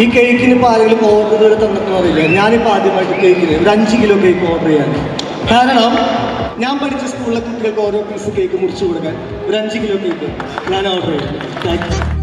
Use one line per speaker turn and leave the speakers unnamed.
ഈ കേക്കിന് ഇപ്പോൾ ആരെങ്കിലും ഓർഡറുകൾ തന്നിട്ടെന്ന് അറിയില്ല. ഞാനിപ്പോൾ ആദ്യമായിട്ട് കേക്കിന് ഒരു 5 കിലോ കേക്ക് ഓർഡർ ചെയ്യാൻ. കാരണം ഞാൻ പഠിച്ച സ്കൂളിലെ കുട്ടികൾക്ക് ഓരോ പീസ് കേക്ക് മുറിച്ച് കൊടുക്കാൻ ഒരു 5 കിലോ കേക്ക് ഞാൻ ഓർഡർ ചെയ്തു. Thank U.